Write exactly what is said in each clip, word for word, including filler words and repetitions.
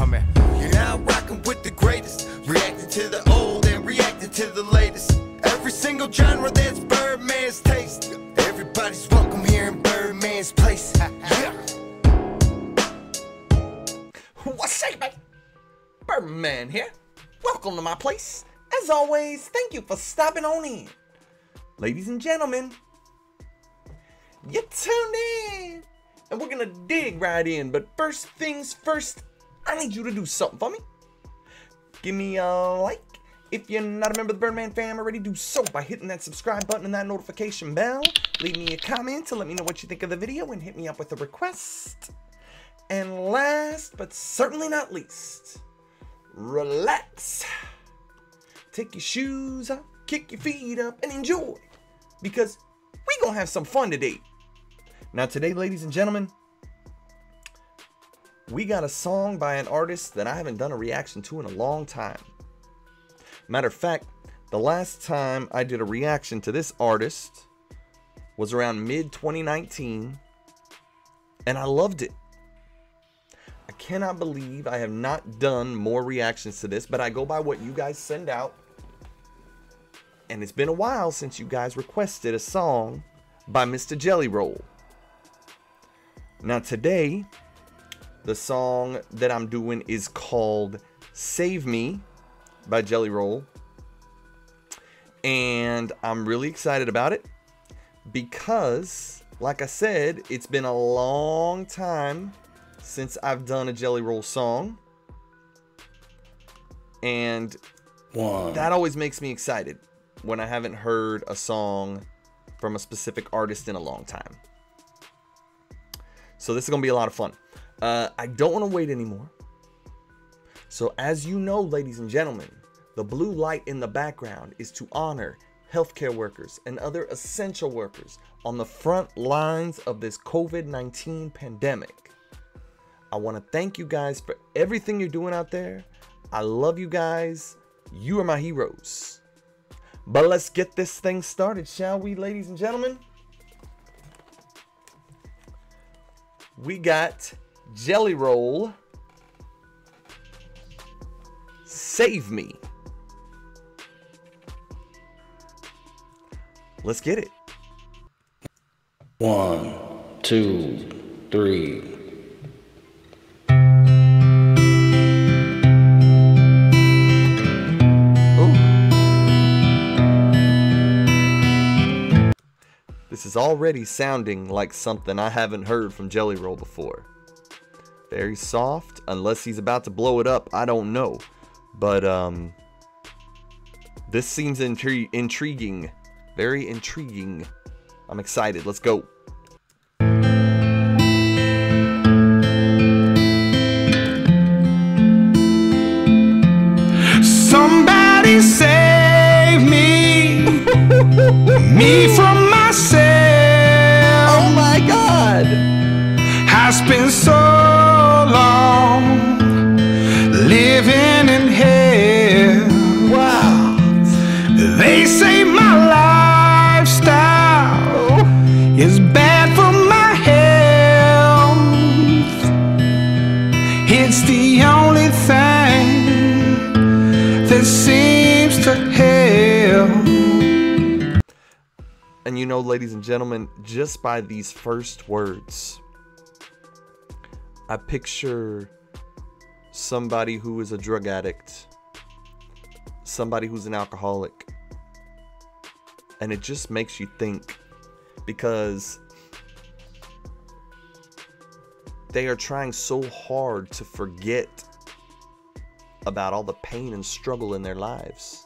Come here. You're now rocking with the greatest, reacting to the old and reacting to the latest. Every single genre that's Birdman's taste. Everybody's welcome here in Birdman's place. Yeah. What's up, mate? Birdman here. Welcome to my place. As always, thank you for stopping on in. Ladies and gentlemen, you tuned in, and we're gonna dig right in. But first things first, I need you to do something for me. Give me a like. If you're not a member of the Birdman Fam already, do so by hitting that subscribe button and that notification bell. Leave me a comment to let me know what you think of the video and hit me up with a request. And last but certainly not least, relax. Take your shoes off, kick your feet up, and enjoy. Because we gonna have some fun today. Now today, ladies and gentlemen, we got a song by an artist that I haven't done a reaction to in a long time. Matter of fact, the last time I did a reaction to this artist was around mid twenty nineteen, and I loved it. I cannot believe I have not done more reactions to this, but I go by what you guys send out. And it's been a while since you guys requested a song by Mister Jelly Roll. Now today, the song that I'm doing is called Save Me by Jelly Roll. And I'm really excited about it because, like I said, it's been a long time since I've done a Jelly Roll song. And One. that always makes me excited when I haven't heard a song from a specific artist in a long time. So this is gonna be a lot of fun. Uh, I don't want to wait anymore. So as you know, ladies and gentlemen, the blue light in the background is to honor healthcare workers and other essential workers on the front lines of this COVID nineteen pandemic. I want to thank you guys for everything you're doing out there. I love you guys. You are my heroes. But let's get this thing started, shall we, ladies and gentlemen? We got Jelly Roll, Save Me. Let's get it. One, two, three. This is already sounding like something I haven't heard from Jelly Roll before. Very soft, unless he's about to blow it up, I don't know. But um, this seems intri intriguing, very intriguing. I'm excited, let's go. Somebody save me, me from myself. Oh my God! I spent so long living in hell. Wow! They say my lifestyle is bad for my health. It's the only thing that seems to help. And you know, ladies and gentlemen, just by these first words, I picture somebody who is a drug addict, somebody who's an alcoholic, and it just makes you think, because they are trying so hard to forget about all the pain and struggle in their lives.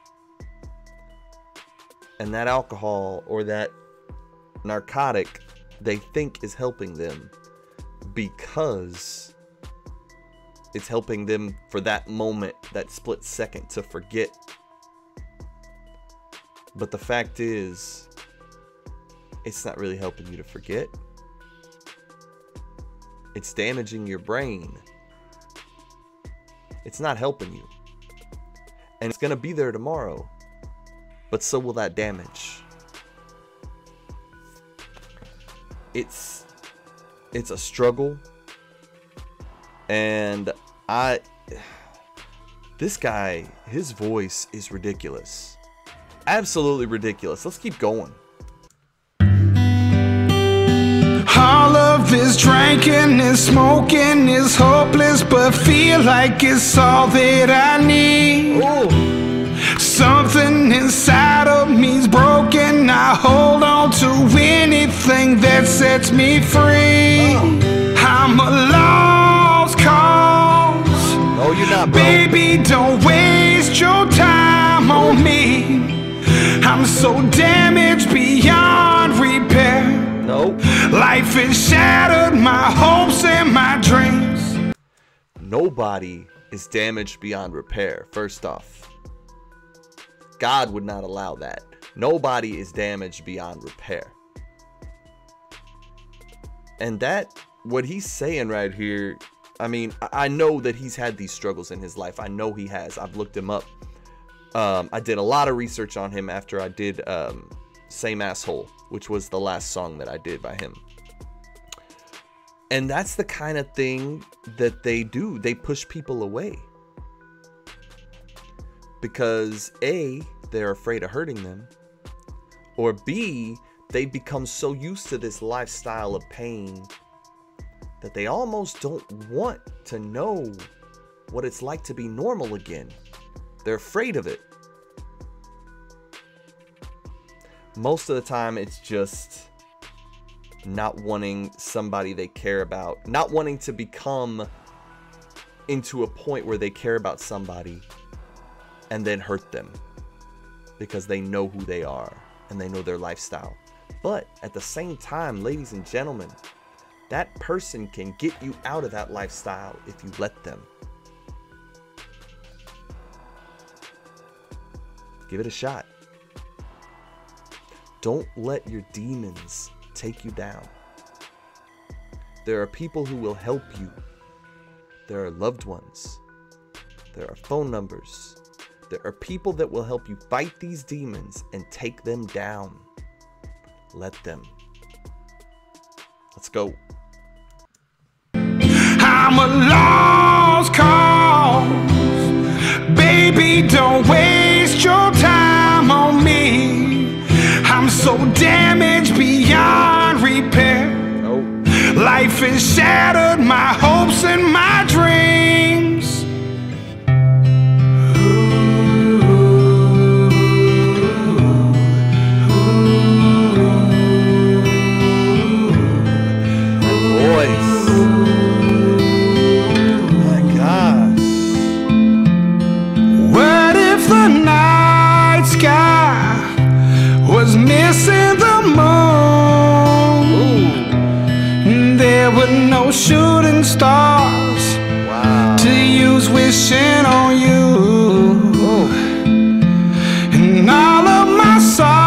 And that alcohol or that narcotic they think is helping them because it's helping them for that moment, that split second, to forget. But the fact is, it's not really helping you to forget. It's damaging your brain. It's not helping you. And it's gonna be there tomorrow, but so will that damage. It's it's a struggle, and I, this guy, his voice is ridiculous. Absolutely ridiculous. Let's keep going. All of this drinking and smoking is hopeless, but feel like it's all that I need. Ooh. Something inside of me's broken. I hold on to anything that sets me free. Oh. I'm a lost cause. No, you're not, bro. Baby, don't waste your time on me. I'm so damaged beyond repair. Nope. Life has shattered my hopes and my dreams. Nobody is damaged beyond repair. First off, God would not allow that. Nobody is damaged beyond repair. And that, what he's saying right here, I mean, I know that he's had these struggles in his life. I know he has. I've looked him up. Um, I did a lot of research on him after I did um, Same Asshole, which was the last song that I did by him. And that's the kind of thing that they do. They push people away. Because A, they're afraid of hurting them. Or B, they become so used to this lifestyle of pain that they almost don't want to know what it's like to be normal again. They're afraid of it. Most of the time, it's just not wanting somebody they care about, not wanting to become into a point where they care about somebody and then hurt them because they know who they are and they know their lifestyle. But at the same time, ladies and gentlemen, that person can get you out of that lifestyle if you let them. Give it a shot. Don't let your demons take you down. There are people who will help you. There are loved ones. There are phone numbers. There are people that will help you fight these demons and take them down. Let them. Let's go. I'm a lost cause. Baby, don't waste your time on me. I'm so damaged beyond repair. Nope. Life has shattered my hopes and my dreams. Missing the moon. There were no shooting stars. Wow. To use wishing on you. Ooh. And all of my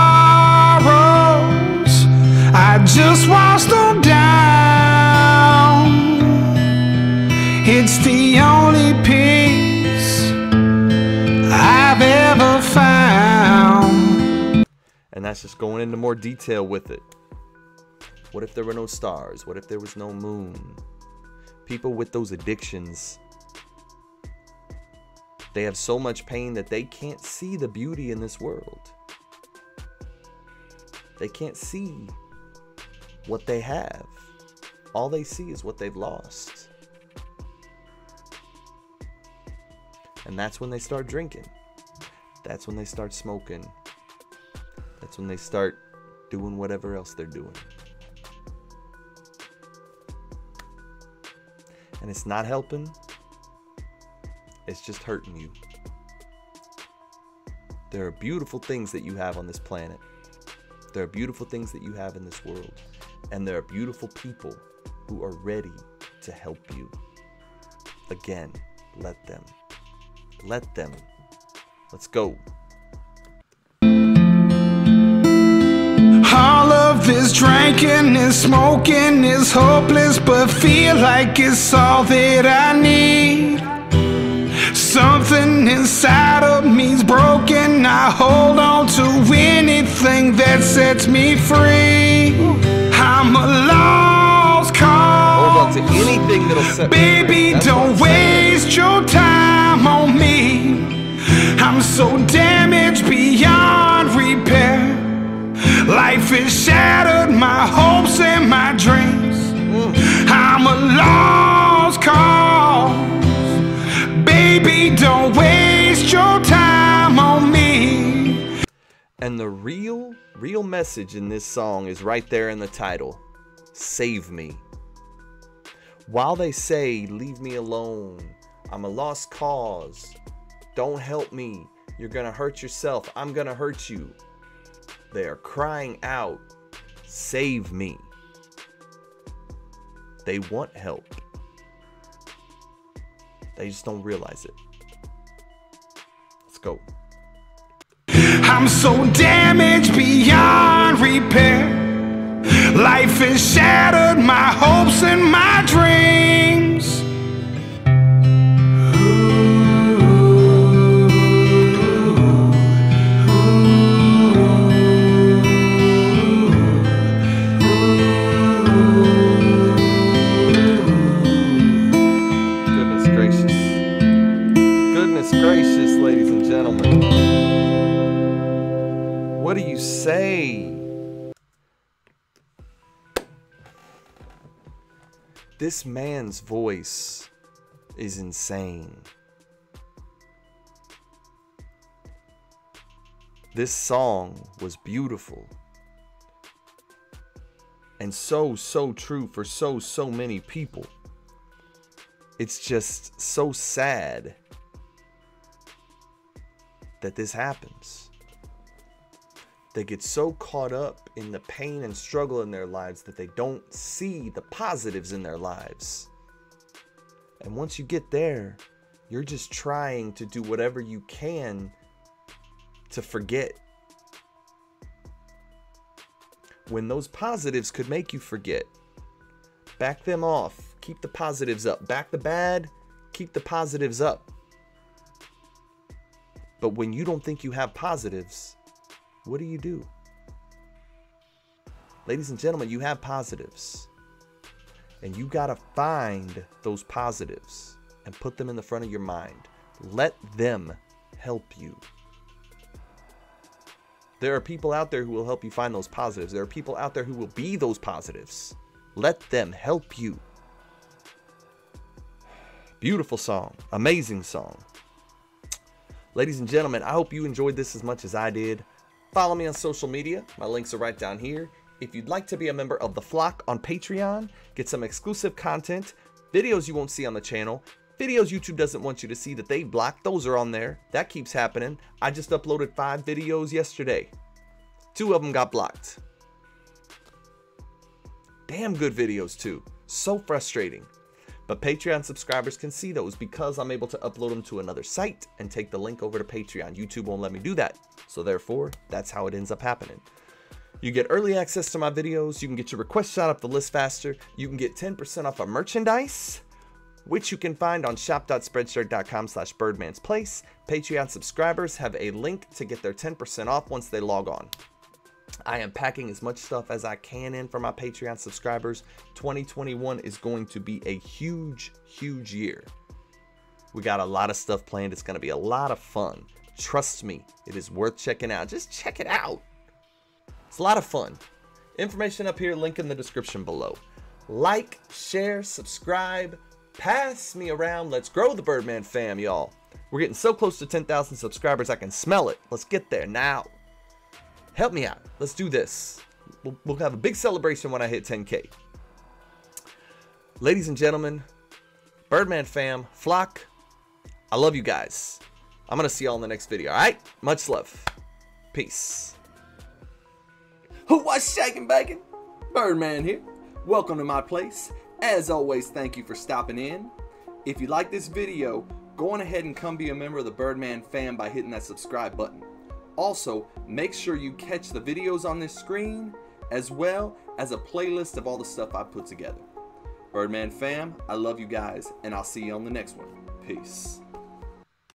sorrows, I just washed them down. It's the only peace I've ever found. And that's just going into more detail with it. What if there were no stars? What if there was no moon? People with those addictions, they have so much pain that they can't see the beauty in this world. They can't see what they have. All they see is what they've lost. And that's when they start drinking. That's when they start smoking. That's when they start doing whatever else they're doing. And it's not helping. It's just hurting you. There are beautiful things that you have on this planet. There are beautiful things that you have in this world. And there are beautiful people who are ready to help you. Again, let them. Let them. Let's go. All of this drinking and smoking is hopeless, but feel like it's all that I need. Something inside of me's broken. I hold on to anything that sets me free. I'm a lost cause. Hold on to anything that'll set me free. Baby, That's don't what I'm saying. waste waste your time on me. I'm so damaged beyond repair. Life has shattered my hopes and my dreams. I'm a lost cause. Baby, don't waste your time on me. And the real, real message in this song is right there in the title. Save me. While they say, leave me alone, I'm a lost cause, don't help me, you're gonna hurt yourself, I'm gonna hurt you, they are crying out, save me. They want help. They just don't realize it. Let's go. I'm so damaged beyond repair. Life has shattered my hopes and my dreams. Goodness gracious. Goodness gracious, ladies and gentlemen. What do you say? This man's voice is insane. This song was beautiful. And so, so true for so, so many people. It's just so sad that this happens. They get so caught up in the pain and struggle in their lives that they don't see the positives in their lives. And once you get there, you're just trying to do whatever you can to forget. When those positives could make you forget, back them off. Keep the positives up. Back the bad, keep the positives up. But when you don't think you have positives, what do you do? Ladies and gentlemen, you have positives. And you gotta find those positives and put them in the front of your mind. Let them help you. There are people out there who will help you find those positives. There are people out there who will be those positives. Let them help you. Beautiful song. Amazing song. Ladies and gentlemen, I hope you enjoyed this as much as I did. Follow me on social media. My links are right down here. If you'd like to be a member of the flock on Patreon, get some exclusive content, videos you won't see on the channel, videos YouTube doesn't want you to see that they blocked, those are on there. That keeps happening. I just uploaded five videos yesterday. Two of them got blocked. Damn good videos too. So frustrating. But Patreon subscribers can see those because I'm able to upload them to another site and take the link over to Patreon. YouTube won't let me do that. So therefore, that's how it ends up happening. You get early access to my videos. You can get your request shot up the list faster. You can get ten percent off of merchandise, which you can find on shop dot spreadshirt dot com slash birdman's place. Patreon subscribers have a link to get their ten percent off once they log on. I am packing as much stuff as I can in for my Patreon subscribers. twenty twenty-one is going to be a huge, huge year. We got a lot of stuff planned. It's going to be a lot of fun. Trust me, it is worth checking out. Just check it out. It's a lot of fun. Information up here, link in the description below. Like, share, subscribe, pass me around. Let's grow the Birdman fam, y'all. We're getting so close to ten thousand subscribers, I can smell it. Let's get there now. Help me out. Let's do this. We'll, we'll have a big celebration when I hit ten K. Ladies and gentlemen, Birdman fam, flock, I love you guys. I'm going to see y'all in the next video, all right? Much love. Peace. What's shaking, bacon? Birdman here. Welcome to my place. As always, thank you for stopping in. If you like this video, go on ahead and come be a member of the Birdman fam by hitting that subscribe button. Also, make sure you catch the videos on this screen, as well as a playlist of all the stuff I put together. Birdman fam, I love you guys, and I'll see you on the next one. Peace.